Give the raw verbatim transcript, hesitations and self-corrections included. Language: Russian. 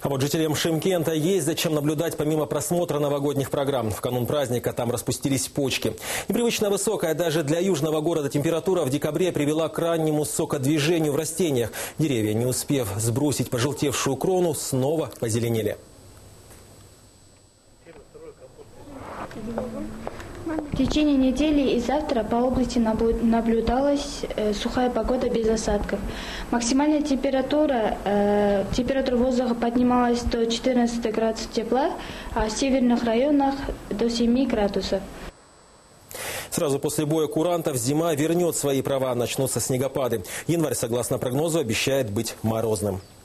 А вот жителям Шымкента есть зачем наблюдать помимо просмотра новогодних программ. В канун праздника там распустились почки. Непривычно высокая даже для южного города температура в декабре привела к раннему сокодвижению в растениях. Деревья, не успев сбросить пожелтевшую крону, снова позеленели. В течение недели и завтра по области наблюдалась э, сухая погода без осадков. Максимальная температура, э, температура воздуха поднималась до четырнадцати градусов тепла, а в северных районах до семи градусов. Сразу после боя курантов зима вернет свои права, начнутся снегопады. Январь, согласно прогнозу, обещает быть морозным.